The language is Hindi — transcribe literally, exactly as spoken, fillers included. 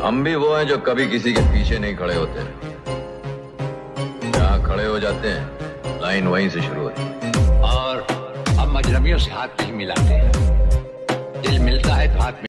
हम भी वो हैं जो कभी किसी के पीछे नहीं खड़े होते, जहाँ खड़े हो जाते हैं लाइन वहीं से शुरू होती है। और अब मजनबियों से हाथ नहीं मिलाते, दिल मिलता है तो हाथ